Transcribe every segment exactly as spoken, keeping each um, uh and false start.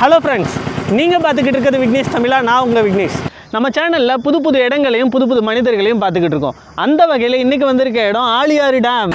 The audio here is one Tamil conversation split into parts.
Hello friends, நீங்க பார்த்துக்கிட்டு இருக்கிறது விக்னேஷ் தமிழா. நான் உங்க விக்னேஷ். நம்ம சேனல்ல புது புது இடங்களையும் புது புது மனிதர்களையும் பார்த்துக்கிட்டு இருக்கோம். அந்த வகையில் இன்னைக்கு வந்திருக்க இடம் ஆலியார் டேம்.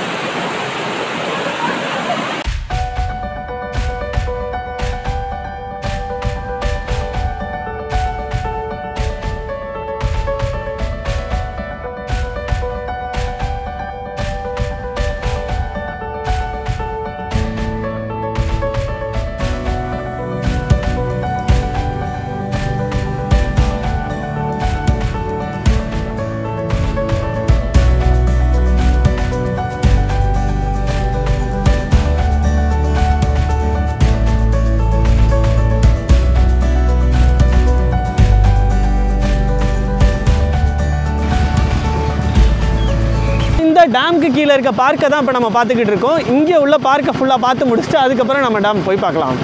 டேம்க்கு கீழே இருக்க பார்க்கை தான் இப்போ நம்ம பார்த்துக்கிட்டு இருக்கோம். இங்கே உள்ள பார்க்கை ஃபுல்லாக பார்த்து முடிச்சுட்டு அதுக்கப்புறம் நம்ம டேம் போய் பார்க்கலாம்.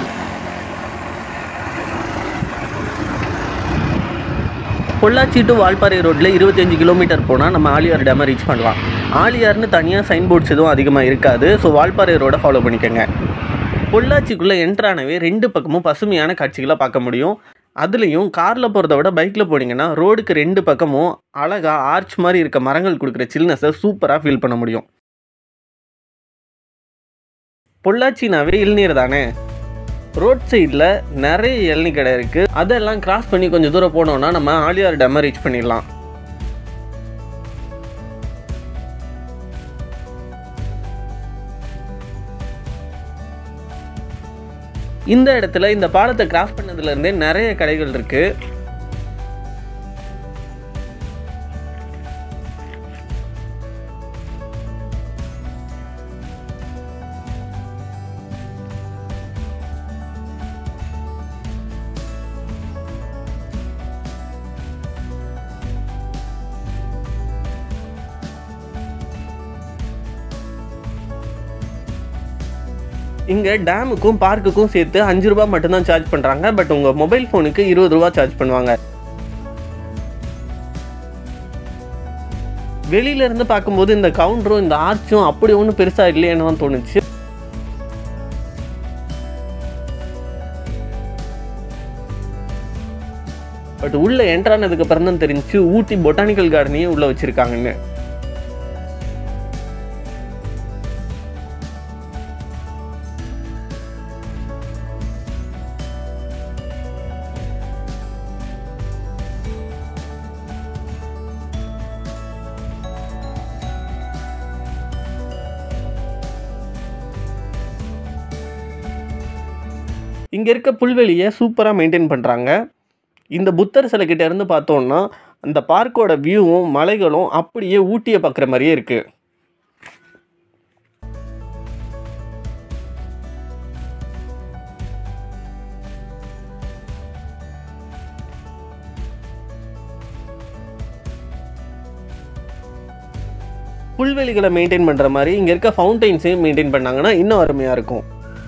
பொள்ளாச்சி டு வால்பாறை ரோட்டில் இருபத்தஞ்சு கிலோமீட்டர் போனால் நம்ம ஆலியார் டேமை ரீச் பண்ணலாம். ஆலியார்னு தனியாக சைன் போர்ட்ஸ் எதுவும் அதிகமாக இருக்காது. ஸோ வால்பாறை ரோடை ஃபாலோ பண்ணிக்கோங்க. பொள்ளாச்சிக்குள்ளே என்ட்ரானவே ரெண்டு பக்கமும் பசுமையான காட்சிகளை பார்க்க முடியும். அதுலேயும் காரில் போகிறத விட பைக்கில் போனீங்கன்னா ரோடுக்கு ரெண்டு பக்கமும் அழகாக ஆர்ச் மாதிரி இருக்க மரங்கள் கொடுக்குற சில்னஸை சூப்பராக ஃபீல் பண்ண முடியும். பொள்ளாச்சினாவே இளநீர் தானே. ரோட் சைடில் நிறைய இளநீர் கடை இருக்குது. அதெல்லாம் கிராஸ் பண்ணி கொஞ்சம் தூரம் போனோன்னா நம்ம ஆலியார் டேமை ரீச் பண்ணிடலாம். இந்த இடத்துல இந்த பாலத்தை கிராஸ் பண்ணதுலேருந்தே நிறைய கடைகள் இருக்கு. இங்கே டேமுக்கும் பார்க்குக்கும் சேர்த்து அஞ்சு ரூபா மட்டும்தான் சார்ஜ் பண்ணுறாங்க. பட் உங்கள் மொபைல் ஃபோனுக்கு இருபது ரூபா சார்ஜ் பண்ணுவாங்க. வெளியிலேருந்து பார்க்கும்போது இந்த கவுண்டரும் இந்த ஆர்ச்சும் அப்படி ஒன்றும் பெருசாக இல்லையேன்னு தான் தோணுச்சு. பட் உள்ளே என்ட்ரானதுக்கு அப்புறம் தான் தெரிஞ்சு ஊட்டி பொட்டானிக்கல் கார்டனையும் உள்ளே வச்சுருக்காங்கன்னு. இங்கே இருக்க புல்வெளியை சூப்பராக மெயின்டைன் பண்ணுறாங்க. இந்த புத்தர் சிலைக்கிட்ட இருந்து பார்த்தோன்னா அந்த பார்க்கோட வியூவும் மலைகளும் அப்படியே ஊட்டியை பார்க்குற மாதிரியே இருக்குது. புல்வெளிகளை மெயின்டைன் பண்ணுற மாதிரி இங்கே இருக்க ஃபவுண்டைன்ஸையும் மெயின்டைன் பண்ணாங்கன்னா இன்னும் அருமையாக இருக்கும்.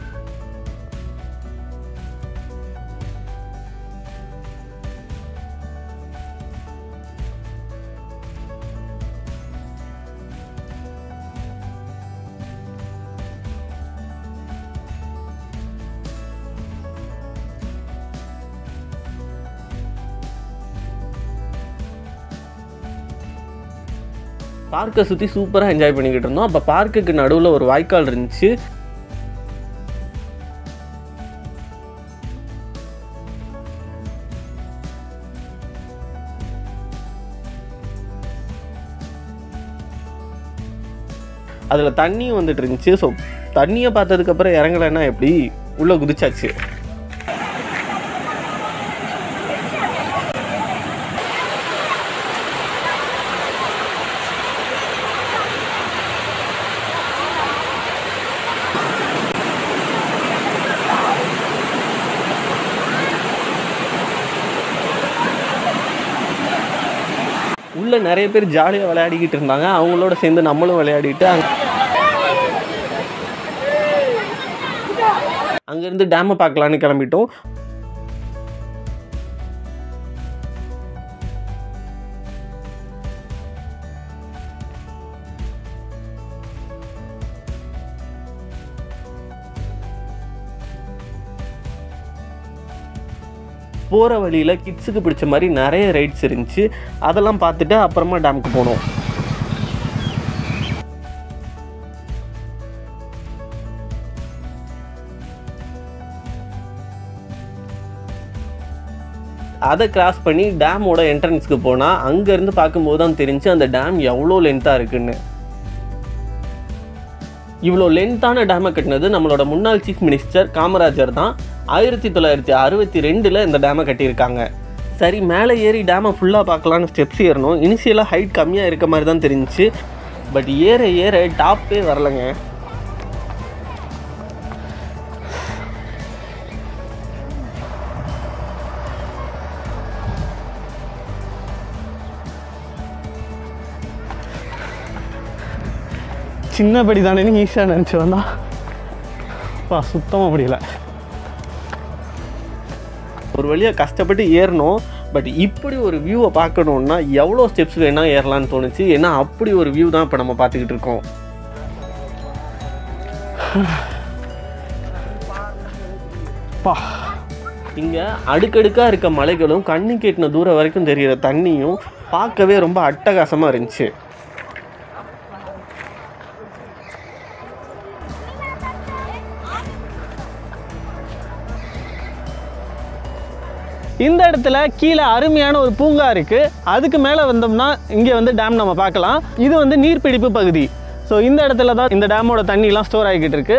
பார்க்கை சுற்றி சூப்பராக என்ஜாய் பண்ணிக்கிட்டு இருந்தோம். அப்போ பார்க்குக்கு நடுவில் ஒரு வாய்க்கால் இருந்துச்சு. அதில் தண்ணியும் வந்துட்டு இருந்துச்சு. ஸோ தண்ணியை பார்த்ததுக்கப்புறம் இறங்கலைன்னா எப்படி உள்ளே குதிச்சாச்சு. உள்ள நிறைய பேர் ஜாலியாக விளையாடிக்கிட்டு இருந்தாங்க. அவங்களோட சேர்ந்து நம்மளும் விளையாடிட்டு அங்கேருந்து டேமை பார்க்கலான்னு கிளம்பிட்டோம். போகிற வழியில் கிட்ஸுக்கு பிடிச்ச மாதிரி நிறைய ரைட்ஸ் இருந்துச்சு. அதெல்லாம் பார்த்துட்டு அப்புறமா டேமுக்கு போனோம். அதை கிராஸ் பண்ணி டேமோட என்ட்ரன்ஸ்க்கு போனால் அங்கேருந்து பார்க்கும்போது தான் தெரிஞ்சு அந்த டேம் எவ்வளோ லென்த்தாக இருக்குன்னு. இவ்வளோ லென்த்தான டேமை கட்டினது நம்மளோட முன்னாள் சீஃப் மினிஸ்டர் காமராஜர் தான். ஆயிரத்தி தொள்ளாயிரத்தி அறுபத்தி ரெண்டில் இந்த டேமை கட்டியிருக்காங்க. சரி, மேலே ஏறி டேமை ஃபுல்லாக பார்க்கலான்னு ஸ்டெப்ஸ் ஏறணும். இனிஷியலாக ஹைட் கம்மியாக இருக்க மாதிரி தான் தெரிஞ்சிச்சு. பட் ஏற ஏற டாப்பே வரலைங்க. சின்னபடி தானே நீங்கள் ஈஸியாக நினச்சி வந்தா பா சுத்தமாக முடியல. ஒரு வழியாக கஷ்டப்பட்டு ஏறணும். பட் இப்படி ஒரு வியூவை பார்க்கணுன்னா எவ்வளோ ஸ்டெப்ஸ் வேணால் ஏறலான்னு தோணுச்சு. ஏன்னா அப்படி ஒரு வியூ தான் இப்போ நம்ம பார்த்துக்கிட்டு இருக்கோம். பா இங்கே அடுக்கடுக்காக இருக்க மலைகளும் கண்ணு கேட்டின தூரம் வரைக்கும் தெரிகிற தண்ணியும் பார்க்கவே ரொம்ப அட்டகாசமாக இருந்துச்சு. இந்த இடத்துல கீழே அருமையான ஒரு பூங்கா இருக்குது. அதுக்கு மேலே வந்தோம்னா இங்கே வந்து டேம் நம்ம பார்க்கலாம். இது வந்து நீர்பிடிப்பு பகுதி. ஸோ இந்த இடத்துல தான் இந்த டேமோட தண்ணிலாம் ஸ்டோர் ஆகிக்கிட்டு இருக்கு.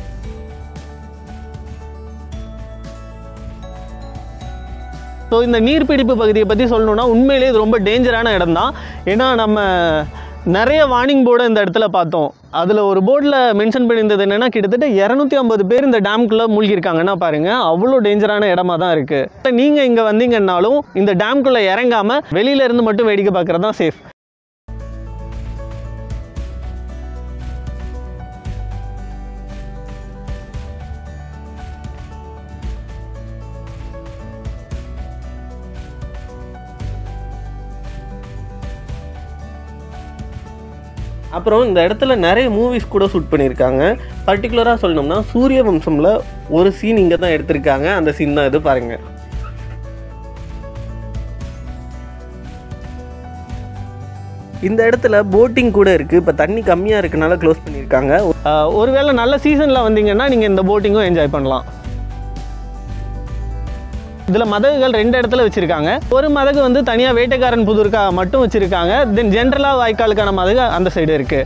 ஸோ இந்த நீர்பிடிப்பு பகுதியை பற்றி சொல்லணுன்னா உண்மையிலேயே இது ரொம்ப டேஞ்சரான இடம் தான். ஏன்னா நம்ம நிறைய வார்னிங் போர்டு இந்த இடத்துல பார்த்தோம். அதில் ஒரு போர்டில் மென்ஷன் பண்ணியிருந்தது என்னென்னா கிட்டத்தட்ட இரநூத்தி ஐம்பது பேர் இந்த டேம்குள்ளே மூழ்கியிருக்காங்கன்னா பாருங்கள், அவ்வளோ டேஞ்சரான இடமா தான் இருக்குது. நீங்கள் இங்கே வந்தீங்கன்னாலும் இந்த டேம்குள்ளே இறங்காமல் வெளியிலேருந்து மட்டும் வேடிக்கை பார்க்குறது தான் சேஃப். அப்புறம் இந்த இடத்துல நிறைய மூவிஸ் கூட ஷூட் பண்ணியிருக்காங்க. பர்டிகுலராக சொல்லணும்னா சூரிய வம்சமில் ஒரு சீன் இங்கே தான் எடுத்திருக்காங்க. அந்த சீன் தான் இது பாருங்கள். இந்த இடத்துல போட்டிங் கூட இருக்குது. இப்போ தண்ணி கம்மியாக இருக்கனால க்ளோஸ் பண்ணியிருக்காங்க. ஒருவேளை நல்ல சீசனில் வந்தீங்கன்னா நீங்கள் இந்த போட்டிங்கும் என்ஜாய் பண்ணலாம். இதில் மதகுகள் ரெண்டு இடத்துல வச்சுருக்காங்க. ஒரு மதகு வந்து தனியாக வேட்டைக்காரன் புதூருக்கா மட்டும் வச்சுருக்காங்க. தென் ஜென்ரலாக வாய்க்காலுக்கான மதகு அந்த சைடு இருக்குது.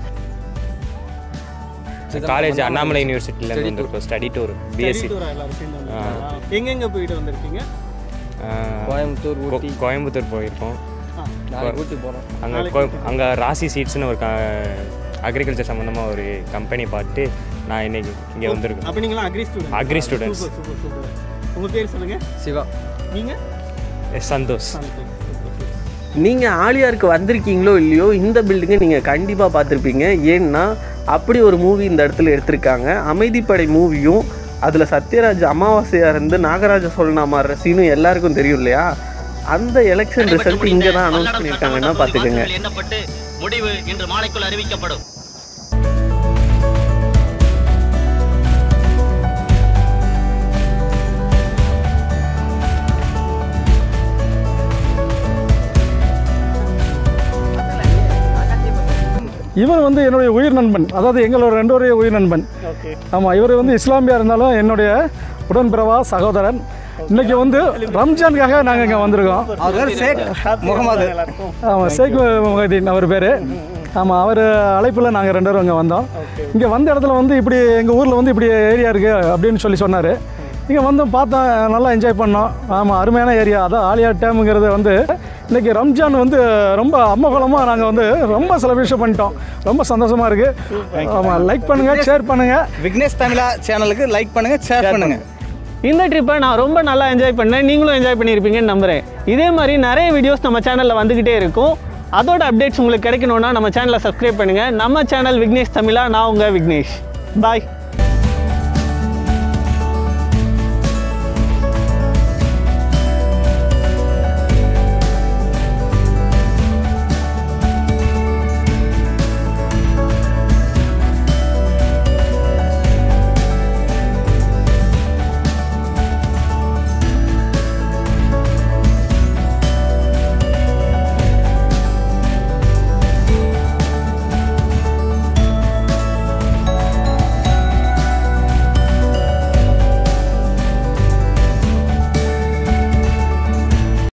காலேஜ் அண்ணாமலை யூனிவர்சிட்டியில் வந்து ஸ்டடி டூர் பிஎஸ்சி. எங்கெங்கே போயிட்டு வந்திருக்கீங்க? கோயம்புத்தூர் ஊட்டி கோயம்புத்தூர் போயிருக்கோம். ஊட்டி போகிறோம். அங்கே அங்கே ராசி சீட்ஸ்னு ஒரு அக்ரிகல்ச்சர் சம்மந்தமாக ஒரு கம்பெனி பார்த்து நான் இன்னைக்கு இங்கே வந்திருக்கேன். அப்போ நீங்களாம் அக்ரி ஸ்டூடெண்ட்? Agri students. உங்கள் பேர் சொல்லுங்கள். சிவா. நீங்கள்? எஸ் சந்தோஷ். நீங்கள் ஆலியாருக்கு வந்திருக்கீங்களோ இல்லையோ, இந்த பில்டிங்கை நீங்கள் கண்டிப்பாக பார்த்துருப்பீங்க. ஏன்னா அப்படி ஒரு மூவி இந்த இடத்துல எடுத்திருக்காங்க. அமைதிப்படை மூவியும் அதில் சத்யராஜ் அமாவாசையாக இருந்து நாகராஜ சோழனா மாறுற சீனும் எல்லாருக்கும் தெரியும் இல்லையா? அந்த எலெக்ஷன் ரிசல்ட் இங்கே தான் அனௌன்ஸ் பண்ணியிருக்காங்கன்னா பார்த்துக்கோங்க. முடிவு இன்று மாலைக்குள் அறிவிக்கப்படும். இவர் வந்து என்னுடைய உயிர் நண்பன், அதாவது எங்களோட ரெண்டோடைய உயிர் நண்பன். ஆமாம், இவர் வந்து இஸ்லாமியாக இருந்தாலும் என்னுடைய உடன்பிறவா சகோதரன். இன்றைக்கி வந்து ரம்ஜானுக்காக நாங்கள் இங்கே வந்திருக்கோம். அவர் ஷேக் முகமது. ஆமாம், ஷேக் முகதீன் அவர் பேர். ஆமாம், அவர் அழைப்பில் நாங்கள் ரெண்டு பேரும் இங்கே வந்தோம். இங்கே வந்த இடத்துல வந்து இப்படி எங்கள் ஊரில் வந்து இப்படி ஏரியா இருக்குது அப்படின்னு சொல்லி சொன்னார். இங்கே வந்து பார்த்தோம், நல்லா என்ஜாய் பண்ணோம். ஆமாம், அருமையான ஏரியா. அதான் ஆலியார் டேமுங்கிறது வந்து இன்றைக்கி ரம்ஜான் வந்து ரொம்ப அம்மகலமாக நாங்கள் வந்து ரொம்ப செலிப்ரேஷன் பண்ணிட்டோம். ரொம்ப சந்தோஷமாக இருக்குது. ஆமாம், லைக் பண்ணுங்கள், ஷேர் பண்ணுங்கள். விக்னேஷ் தமிழா சேனலுக்கு லைக் பண்ணுங்கள், ஷேர் பண்ணுங்கள். இந்த ட்ரிப்பை நான் ரொம்ப நல்லா என்ஜாய் பண்ணேன். நீங்களும் என்ஜாய் பண்ணியிருப்பீங்கன்னு நம்புகிறேன். இதே மாதிரி நிறைய வீடியோஸ் நம்ம சேனலில் வந்துக்கிட்டே இருக்கும். அதோட அப்டேட்ஸ் உங்களுக்கு கிடைக்கணுன்னா நம்ம சேனலை சப்ஸ்கிரைப் பண்ணுங்கள். நம்ம சேனல் விக்னேஷ் தமிழா. நான் உங்கள் விக்னேஷ். பாய்.